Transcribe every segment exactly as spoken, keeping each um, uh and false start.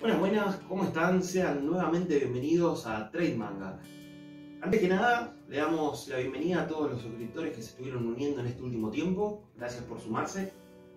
Buenas, buenas, ¿cómo están? Sean nuevamente bienvenidos a Trade Manga. Antes que nada, le damos la bienvenida a todos los suscriptores que se estuvieron uniendo en este último tiempo. Gracias por sumarse.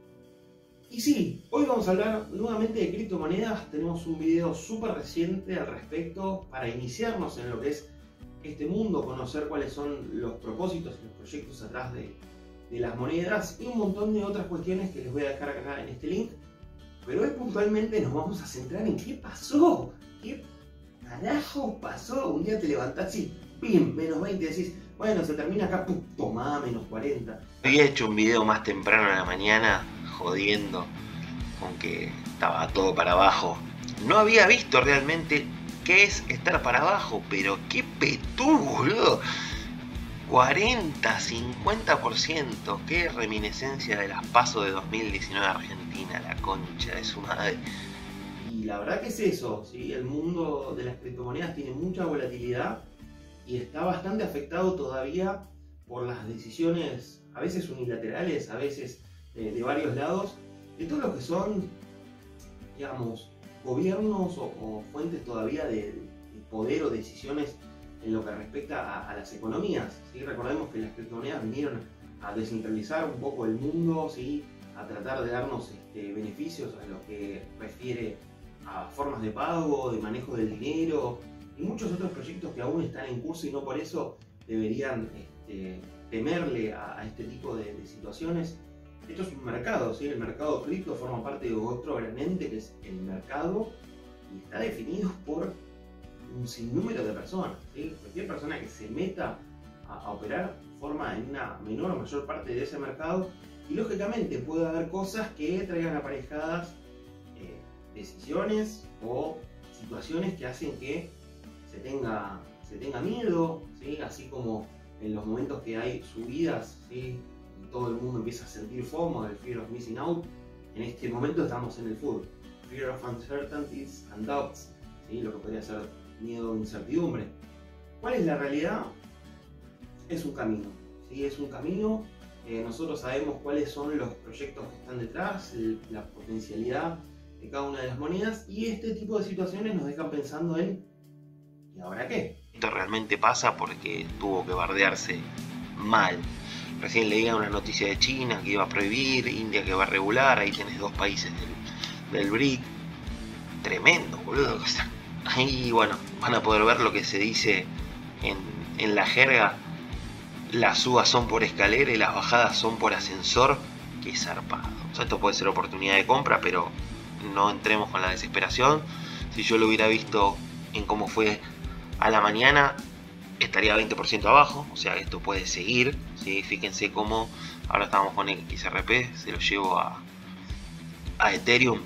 Y sí, hoy vamos a hablar nuevamente de criptomonedas. Tenemos un video súper reciente al respecto para iniciarnos en lo que es este mundo, conocer cuáles son los propósitos y los proyectos atrás de, de las monedas y un montón de otras cuestiones que les voy a dejar acá en este link. Pero hoy puntualmente nos vamos a centrar en qué pasó, qué carajo pasó. Un día te levantás y ¡pim! menos veinte, decís, bueno, se termina acá, ¡pum! Tomá, menos cuarenta. Había hecho un video más temprano en la mañana jodiendo con que estaba todo para abajo. No había visto realmente qué es estar para abajo, pero qué petú, boludo. cuarenta, cincuenta por ciento, qué reminiscencia de las PASO de dos mil diecinueve Argentina, la concha de su madre. Y la verdad que es eso, ¿sí? El mundo de las criptomonedas tiene mucha volatilidad y está bastante afectado todavía por las decisiones, a veces unilaterales, a veces eh, de varios lados, de todos los que son, digamos, gobiernos o, o fuentes todavía de, de poder o decisiones en lo que respecta a, a las economías, ¿sí? Recordemos que las criptomonedas vinieron a descentralizar un poco el mundo, ¿sí? A tratar de darnos este, beneficios a lo que refiere a formas de pago, de manejo del dinero y muchos otros proyectos que aún están en curso y no por eso deberían este, temerle a, a este tipo de, de situaciones. Esto es un mercado, ¿sí? El mercado cripto forma parte de otro gran ente que es el mercado y está definido por un sinnúmero de personas, ¿sí? Cualquier persona que se meta a, a operar forma en una menor o mayor parte de ese mercado y lógicamente puede haber cosas que traigan aparejadas eh, decisiones o situaciones que hacen que se tenga, se tenga miedo, ¿sí? Así como en los momentos que hay subidas, ¿sí? Y todo el mundo empieza a sentir FOMO, el Fear of Missing Out. En este momento estamos en el F U D, Fear of Uncertainties and Doubts, ¿sí? Lo que podría ser miedo e incertidumbre. ¿Cuál es la realidad? Es un camino, ¿sí? Es un camino. Eh, nosotros sabemos cuáles son los proyectos que están detrás, el, la potencialidad de cada una de las monedas y este tipo de situaciones nos dejan pensando en ¿y ahora qué? Esto realmente pasa porque tuvo que bardearse mal. Recién leía una noticia de China que iba a prohibir, India que va a regular, ahí tenés dos países del, del B R I C. Tremendo, boludo. Ahí, bueno, van a poder ver lo que se dice en, en la jerga. Las subas son por escalera y las bajadas son por ascensor. Qué zarpado. O sea, esto puede ser oportunidad de compra, pero no entremos con la desesperación. Si yo lo hubiera visto en cómo fue a la mañana, estaría veinte por ciento abajo. O sea, esto puede seguir, ¿sí? Fíjense cómo ahora estamos con X R P, se lo llevo a, a Ethereum.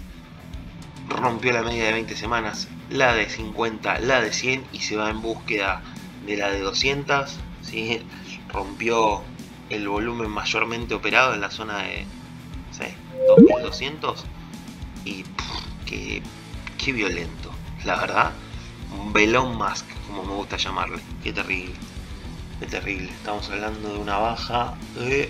Rompió la media de veinte semanas, la de cincuenta, la de cien y se va en búsqueda de la de doscientos, ¿sí? Rompió el volumen mayormente operado en la zona de, no sé, dos mil doscientos y pff, qué, qué violento, la verdad. Un Elon Musk, como me gusta llamarle. Qué terrible, qué terrible. Estamos hablando de una baja de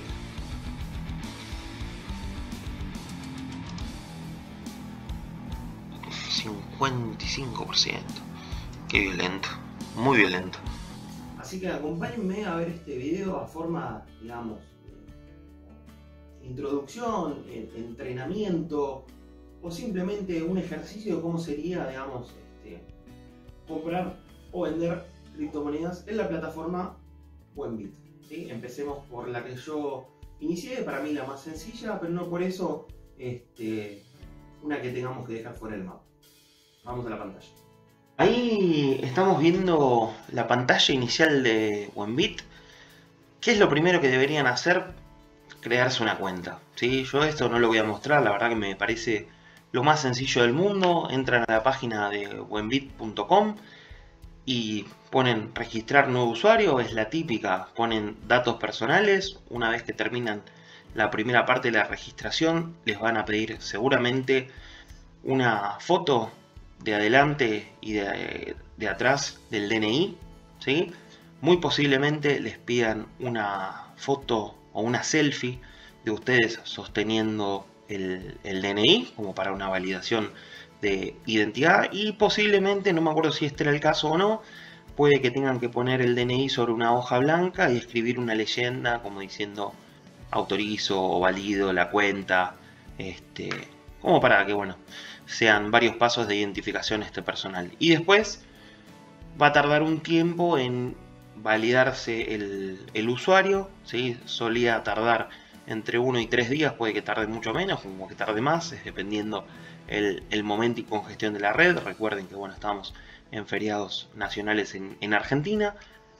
cincuenta y cinco por ciento. Qué violento, muy violento. Así que acompáñenme a ver este video a forma, digamos, de introducción, entrenamiento o simplemente un ejercicio de cómo sería, digamos, este, comprar o vender criptomonedas en la plataforma Buenbit, ¿sí? Empecemos por la que yo inicié, para mí la más sencilla, pero no por eso este, una que tengamos que dejar fuera del mapa. Vamos a la pantalla. Ahí estamos viendo la pantalla inicial de Buenbit. ¿Qué es lo primero que deberían hacer? Crearse una cuenta, ¿sí? Yo esto no lo voy a mostrar, la verdad que me parece lo más sencillo del mundo. Entran a la página de buenbit punto com y ponen registrar nuevo usuario, es la típica, ponen datos personales. Una vez que terminan la primera parte de la registración, les van a pedir seguramente una foto de adelante y de, de atrás del D N I, ¿sí? Muy posiblemente les pidan una foto o una selfie de ustedes sosteniendo el, el D N I como para una validación de identidad y posiblemente, no me acuerdo si este era el caso o no, puede que tengan que poner el D N I sobre una hoja blanca y escribir una leyenda como diciendo autorizo o valido la cuenta, este, como para que bueno, sean varios pasos de identificación este personal. Y después va a tardar un tiempo en validarse el, el usuario, ¿sí? Solía tardar entre uno y tres días, puede que tarde mucho menos, como que tarde más, es dependiendo el, el momento y congestión de la red. Recuerden que bueno, estamos en feriados nacionales en, en Argentina.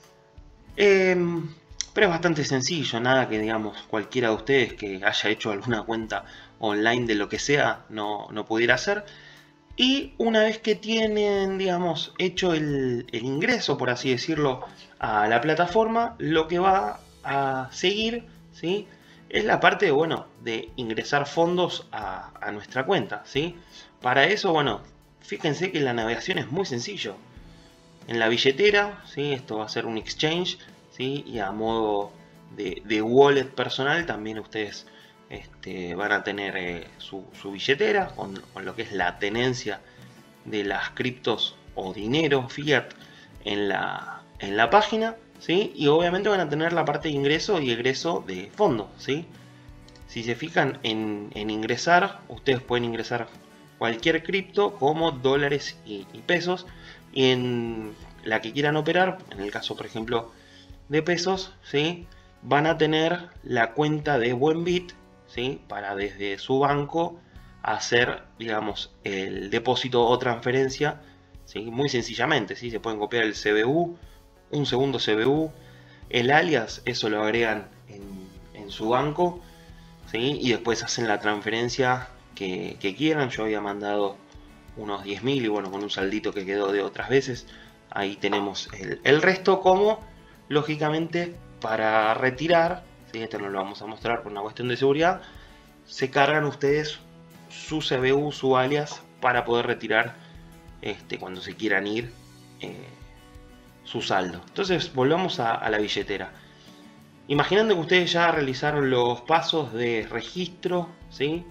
Eh, pero es bastante sencillo, nada que digamos cualquiera de ustedes que haya hecho alguna cuenta online de lo que sea no, no pudiera hacer. Y una vez que tienen, digamos, hecho el, el ingreso, por así decirlo, a la plataforma, lo que va a seguir, ¿sí?, es la parte de, bueno, de ingresar fondos a, a nuestra cuenta, ¿sí? Para eso, bueno, fíjense que la navegación es muy sencillo. En la billetera, ¿sí?, esto va a ser un exchange, ¿sí?, y a modo de, de wallet personal también ustedes este, van a tener eh, su, su billetera con, con lo que es la tenencia de las criptos o dinero fiat en la, en la página, ¿sí? Y obviamente van a tener la parte de ingreso y egreso de fondos, ¿sí? Si se fijan en, en ingresar, ustedes pueden ingresar cualquier cripto como dólares y, y pesos, y en la que quieran operar, en el caso por ejemplo de pesos, ¿sí?, van a tener la cuenta de Buenbit, ¿sí?, para desde su banco hacer, digamos, el depósito o transferencia, ¿sí?, muy sencillamente, ¿sí? Se pueden copiar el C B U, un segundo C B U, el alias, eso lo agregan en, en su banco, ¿sí?, y después hacen la transferencia que, que quieran. Yo había mandado unos diez mil y bueno, con un saldito que quedó de otras veces, ahí tenemos el, el resto, como lógicamente para retirar, ¿sí?, esto no lo vamos a mostrar por una cuestión de seguridad, se cargan ustedes su C B U, su alias, para poder retirar este, cuando se quieran ir eh, su saldo. Entonces volvamos a, a la billetera. Imaginando que ustedes ya realizaron los pasos de registro, ¿sí?,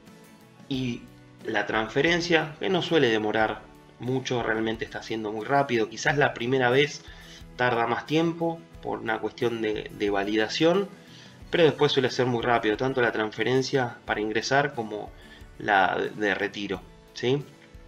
y la transferencia, que no suele demorar mucho, realmente está siendo muy rápido. Quizás la primera vez tarda más tiempo por una cuestión de, de validación, pero después suele ser muy rápido, tanto la transferencia para ingresar como la de, de retiro, ¿sí?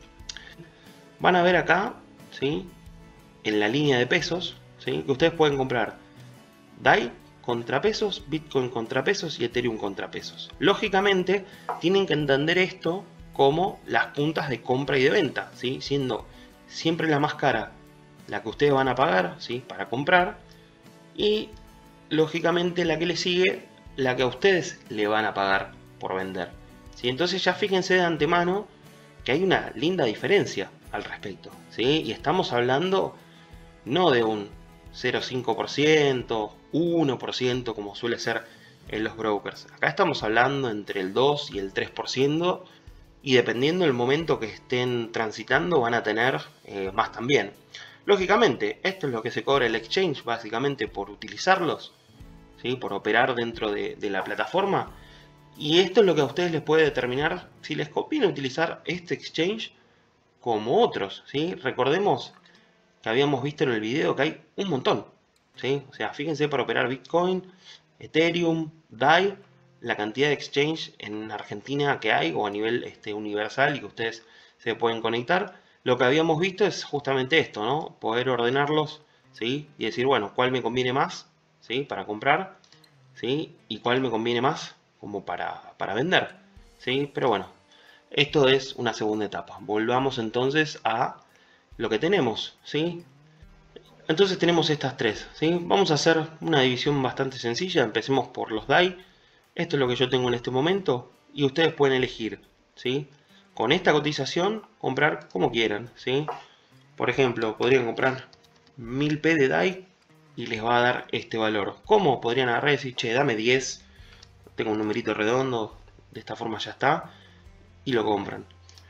Van a ver acá, ¿sí?, en la línea de pesos, ¿sí?, que ustedes pueden comprar D A I contra pesos, Bitcoin contra pesos y Ethereum contra pesos. Lógicamente tienen que entender esto como las puntas de compra y de venta, ¿sí?, siendo siempre la más cara la que ustedes van a pagar, ¿sí?, para comprar, y lógicamente la que le sigue, la que a ustedes le van a pagar por vender, ¿sí? Entonces ya fíjense de antemano que hay una linda diferencia al respecto, ¿sí? Y estamos hablando no de un cero coma cinco por ciento, uno por ciento como suele ser en los brokers. Acá estamos hablando entre el dos y el tres por ciento, y dependiendo del momento que estén transitando van a tener eh, más también. Lógicamente, esto es lo que se cobra el exchange básicamente por utilizarlos, ¿sí?, por operar dentro de, de la plataforma. Y esto es lo que a ustedes les puede determinar si les conviene utilizar este exchange como otros, ¿sí? Recordemos que habíamos visto en el video que hay un montón, ¿sí? O sea, fíjense, para operar Bitcoin, Ethereum, D A I, la cantidad de exchange en Argentina que hay, o a nivel este, universal, y que ustedes se pueden conectar. Lo que habíamos visto es justamente esto, ¿no? Poder ordenarlos, ¿sí?, y decir, bueno, ¿cuál me conviene más, ¿sí?, para comprar, ¿sí?, y cuál me conviene más como para, para vender, ¿sí? Pero bueno, esto es una segunda etapa. Volvamos entonces a lo que tenemos, ¿sí? Entonces tenemos estas tres, ¿sí? Vamos a hacer una división bastante sencilla. Empecemos por los D A I. Esto es lo que yo tengo en este momento y ustedes pueden elegir, ¿sí?, con esta cotización comprar como quieran, ¿sí? Por ejemplo, podrían comprar mil P de D A I y les va a dar este valor. ¿Cómo? Podrían agarrar y decir, che, dame diez, tengo un numerito redondo, de esta forma ya está, y lo compran.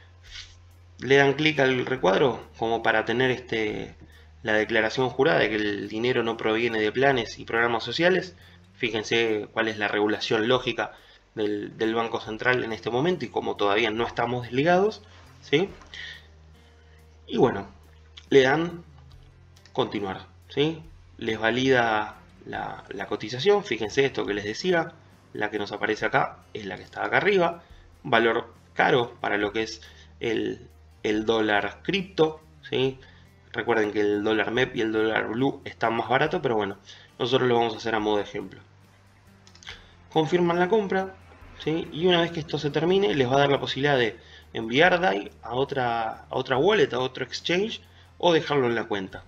Le dan clic al recuadro como para tener este, la declaración jurada de que el dinero no proviene de planes y programas sociales. Fíjense cuál es la regulación lógica del, del Banco Central en este momento, y como todavía no estamos desligados, ¿sí? Y bueno, le dan continuar, ¿sí? Les valida la, la cotización. Fíjense esto que les decía, la que nos aparece acá es la que está acá arriba, valor caro para lo que es el, el dólar cripto, ¿sí? Recuerden que el dólar M E P y el dólar Blue están más baratos, pero bueno, nosotros lo vamos a hacer a modo de ejemplo. Confirman la compra, ¿sí? Y una vez que esto se termine, les va a dar la posibilidad de enviar D A I a otra, a otra wallet, a otro exchange, o dejarlo en la cuenta.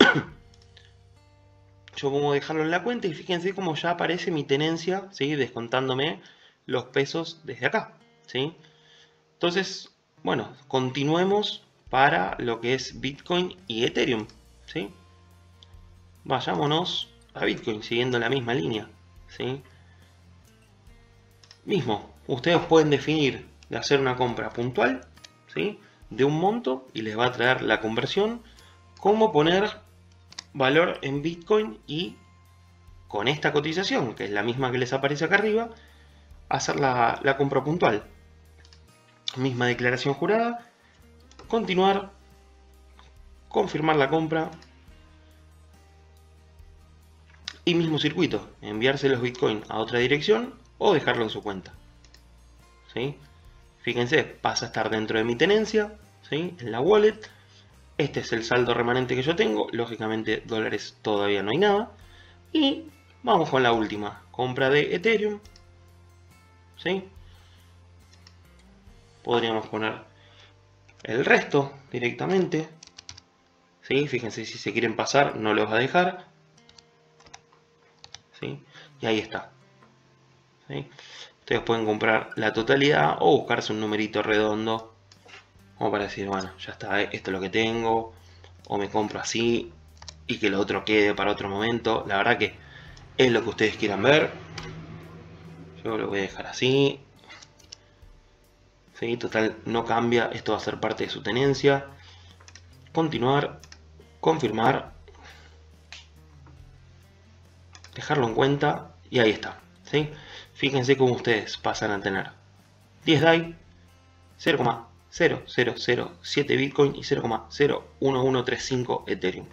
Yo pongo dejarlo en la cuenta y fíjense cómo ya aparece mi tenencia, ¿sí? Descontándome los pesos desde acá, ¿sí? Entonces, bueno, continuemos para lo que es Bitcoin y Ethereum, ¿sí? Vayámonos a Bitcoin siguiendo la misma línea, ¿sí? Mismo, ustedes pueden definir de hacer una compra puntual, ¿sí? De un monto y les va a traer la conversión, cómo poner valor en Bitcoin y con esta cotización, que es la misma que les aparece acá arriba, hacer la, la compra puntual. Misma declaración jurada, continuar, confirmar la compra y mismo circuito, enviarse los Bitcoin a otra dirección o dejarlo en su cuenta, ¿sí? Fíjense, pasa a estar dentro de mi tenencia, ¿sí? En la wallet. Este es el saldo remanente que yo tengo. Lógicamente dólares todavía no hay nada. Y vamos con la última. Compra de Ethereum, ¿sí? Podríamos poner el resto directamente, ¿sí? Fíjense, si se quieren pasar no los va a dejar, ¿sí? Y ahí está, ¿sí? Ustedes pueden comprar la totalidad o buscarse un numerito redondo como para decir, bueno, ya está, esto es lo que tengo, o me compro así y que lo otro quede para otro momento. La verdad que es lo que ustedes quieran ver. Yo lo voy a dejar así, ¿sí? Total, no cambia, esto va a ser parte de su tenencia. Continuar, confirmar, dejarlo en cuenta y ahí está, ¿sí? Fíjense cómo ustedes pasan a tener diez D A I, cero coma cero cero cero siete Bitcoin y cero coma cero uno uno tres cinco Ethereum.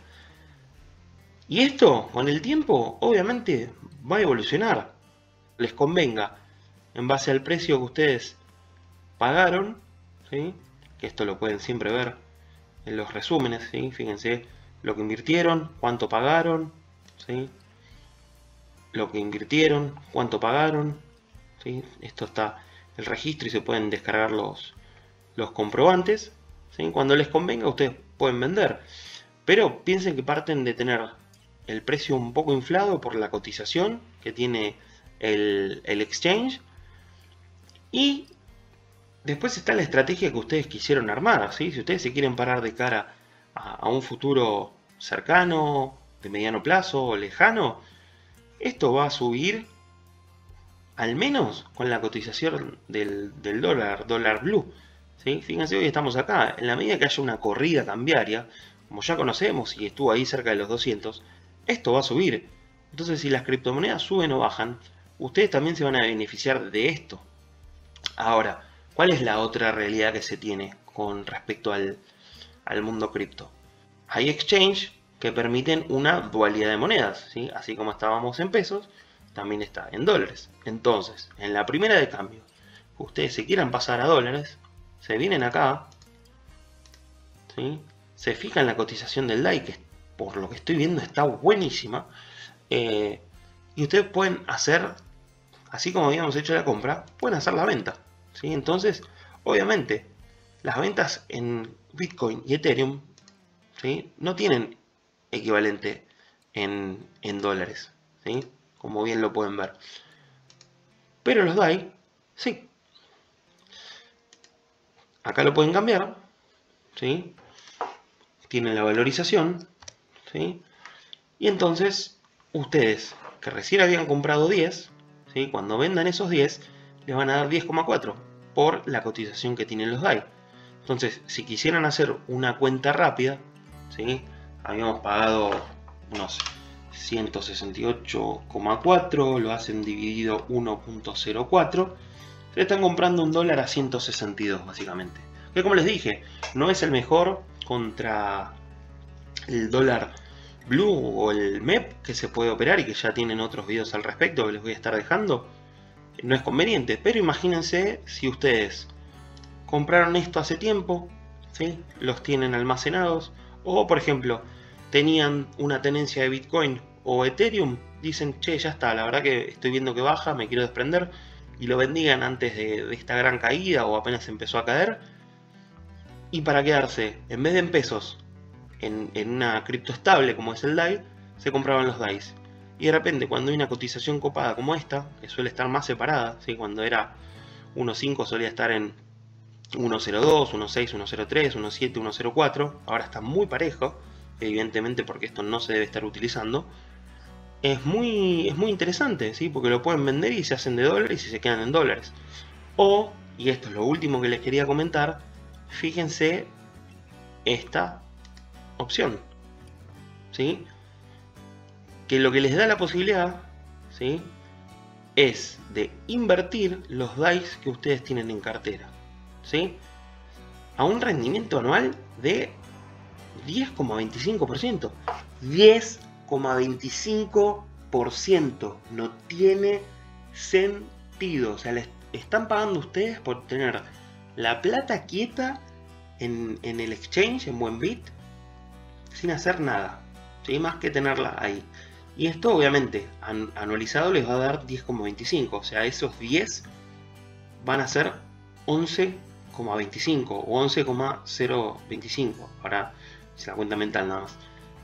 Y esto, con el tiempo, obviamente va a evolucionar. Les convenga, en base al precio que ustedes pagaron, ¿sí? Que esto lo pueden siempre ver en los resúmenes, ¿sí? Fíjense lo que invirtieron, cuánto pagaron, ¿sí? Lo que invirtieron, cuánto pagaron, ¿sí? Esto está el registro y se pueden descargar los, los comprobantes, ¿sí? Cuando les convenga ustedes pueden vender, pero piensen que parten de tener el precio un poco inflado por la cotización que tiene el, el exchange, y después está la estrategia que ustedes quisieron armar, ¿sí? Si ustedes se quieren parar de cara a, a un futuro cercano, de mediano plazo o lejano, esto va a subir al menos con la cotización del, del dólar, dólar blue, ¿sí? Fíjense, hoy estamos acá, en la medida que haya una corrida cambiaria, como ya conocemos y estuvo ahí cerca de los doscientos, esto va a subir. Entonces, si las criptomonedas suben o bajan, ustedes también se van a beneficiar de esto. Ahora, ¿cuál es la otra realidad que se tiene con respecto al, al mundo cripto? Hay exchange que permiten una dualidad de monedas, ¿sí? Así como estábamos en pesos, también está en dólares. Entonces, en la primera de cambio, ustedes se quieran pasar a dólares, se vienen acá, ¿sí? Se fijan en la cotización del D A I, que por lo que estoy viendo está buenísima, eh, y ustedes pueden hacer, así como habíamos hecho la compra, pueden hacer la venta, ¿sí? Entonces, obviamente, las ventas en Bitcoin y Ethereum, ¿sí? No tienen equivalente en, en dólares, ¿sí? Como bien lo pueden ver. Pero los D A I, sí. Acá lo pueden cambiar, ¿sí? Tienen la valorización, ¿sí? Y entonces, ustedes que recién habían comprado diez, ¿sí? Cuando vendan esos diez, les van a dar diez coma cuatro por la cotización que tienen los D A I. Entonces, si quisieran hacer una cuenta rápida, ¿sí? Habíamos pagado unos ciento sesenta y ocho coma cuatro, lo hacen dividido uno punto cero cuatro, se están comprando un dólar a ciento sesenta y dos básicamente. que como les dije, no es el mejor contra el dólar blue o el M E P que se puede operar y que ya tienen otros videos al respecto que les voy a estar dejando. No es conveniente, pero imagínense si ustedes compraron esto hace tiempo, ¿sí? Los tienen almacenados, o por ejemplo tenían una tenencia de Bitcoin o Ethereum, dicen, che, ya está, la verdad que estoy viendo que baja, me quiero desprender, y lo vendían antes de, de esta gran caída o apenas empezó a caer, y para quedarse, en vez de en pesos, en, en una cripto estable como es el D A I, se compraban los D A Is. Y de repente, cuando hay una cotización copada como esta, que suele estar más separada, ¿sí? Cuando era uno punto cinco solía estar en uno punto cero dos, uno punto seis, uno punto cero tres, uno punto siete, uno punto cero cuatro, ahora está muy parejo, evidentemente porque esto no se debe estar utilizando. Es muy, es muy interesante, ¿sí? Porque lo pueden vender y se hacen de dólares y se quedan en dólares. O, y esto es lo último que les quería comentar, fíjense esta opción, ¿sí? Que lo que les da la posibilidad, ¿sí? Es de invertir los D A Is que ustedes tienen en cartera, ¿sí? A un rendimiento anual de diez coma veinticinco por ciento. diez coma veinticinco por ciento. No tiene sentido. O sea, les están pagando ustedes por tener la plata quieta en, en el exchange, en Buenbit, sin hacer nada, ¿sí? Más que tenerla ahí. Y esto obviamente an anualizado les va a dar diez coma veinticinco. O sea, esos diez van a ser once coma veinticinco o once coma cero veinticinco. Ahora es la cuenta mental nada más.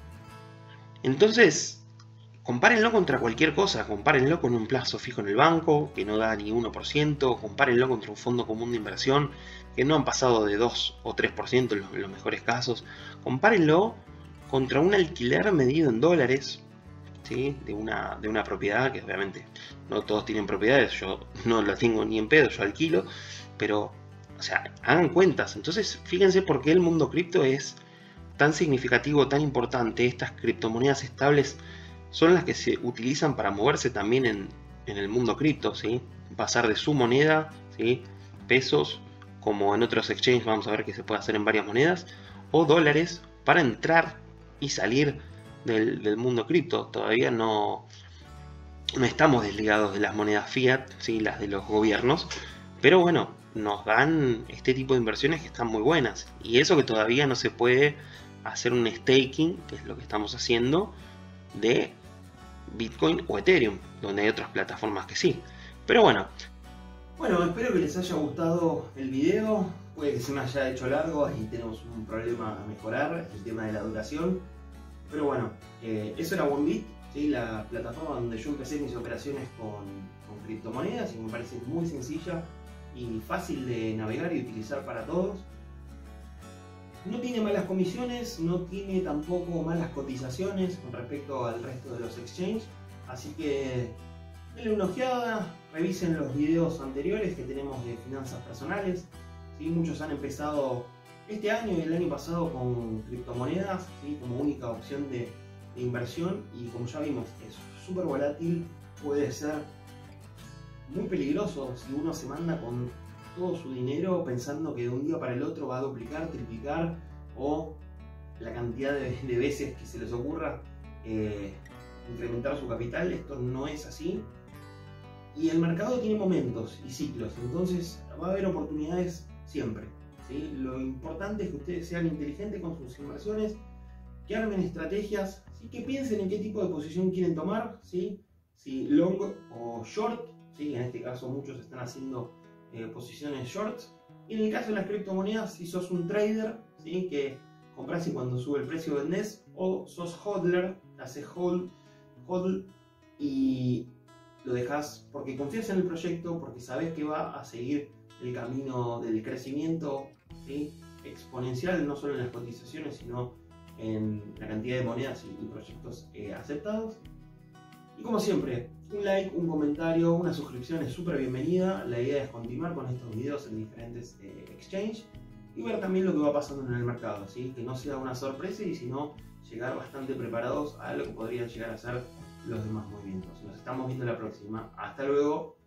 Entonces, compárenlo contra cualquier cosa. Compárenlo con un plazo fijo en el banco que no da ni uno por ciento. Compárenlo contra un fondo común de inversión que no han pasado de dos o tres por ciento en los, en los mejores casos. Compárenlo contra un alquiler medido en dólares, ¿sí? de, una, de una propiedad, que obviamente no todos tienen propiedades. Yo no la tengo ni en pedo, yo alquilo. Pero, o sea, hagan cuentas. Entonces, fíjense por qué el mundo cripto es tan significativo, tan importante. Estas criptomonedas estables son las que se utilizan para moverse también en, en el mundo cripto, ¿sí? Pasar de su moneda, ¿sí? Pesos, como en otros exchanges vamos a ver que se puede hacer en varias monedas, o dólares para entrar y salir del, del mundo cripto. Todavía no, no estamos desligados de las monedas fiat, ¿sí? Las de los gobiernos, pero bueno, nos dan este tipo de inversiones que están muy buenas. Y eso que todavía no se puede hacer un staking, que es lo que estamos haciendo, de Bitcoin o Ethereum, donde hay otras plataformas que sí. Pero bueno. Bueno, espero que les haya gustado el video. Puede que se me haya hecho largo y tenemos un problema a mejorar, el tema de la duración. Pero bueno, eh, eso era Buenbit, ¿sí? La plataforma donde yo empecé mis operaciones con, con criptomonedas, y me parece muy sencilla y fácil de navegar y utilizar para todos. No tiene malas comisiones, no tiene tampoco malas cotizaciones con respecto al resto de los exchanges, así que denle una ojeada, revisen los videos anteriores que tenemos de finanzas personales, ¿sí? Muchos han empezado este año y el año pasado con criptomonedas, ¿sí? Como única opción de, de inversión, y como ya vimos es súper volátil, puede ser muy peligroso si uno se manda con todo su dinero pensando que de un día para el otro va a duplicar, triplicar o la cantidad de, de veces que se les ocurra eh, incrementar su capital. Esto no es así, y el mercado tiene momentos y ciclos, entonces va a haber oportunidades siempre, ¿sí? Lo importante es que ustedes sean inteligentes con sus inversiones, que armen estrategias, ¿sí? Que piensen en qué tipo de posición quieren tomar, ¿sí? Si long o short, ¿sí? En este caso muchos están haciendo Eh, posiciones shorts, y en el caso de las criptomonedas, si sos un trader, ¿sí? Que compras y cuando sube el precio vendés, o sos hodler, haces hold, hold y lo dejas porque confías en el proyecto, porque sabes que va a seguir el camino del crecimiento, ¿sí? Exponencial, no solo en las cotizaciones sino en la cantidad de monedas y, y proyectos eh, aceptados. Y como siempre, un like, un comentario, una suscripción es súper bienvenida. La idea es continuar con estos videos en diferentes eh, exchanges y ver también lo que va pasando en el mercado, ¿sí? Que no sea una sorpresa, y sino llegar bastante preparados a lo que podrían llegar a ser los demás movimientos. Nos estamos viendo la próxima. Hasta luego.